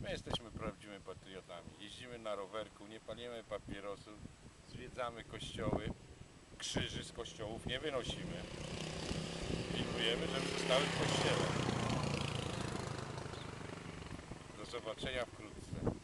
My jesteśmy prawdziwymi patriotami. Jeździmy na rowerku, nie palimy papierosów, zwiedzamy kościoły, krzyży z kościołów nie wynosimy. Pilnujemy, żeby zostały w kościele. Do zobaczenia wkrótce.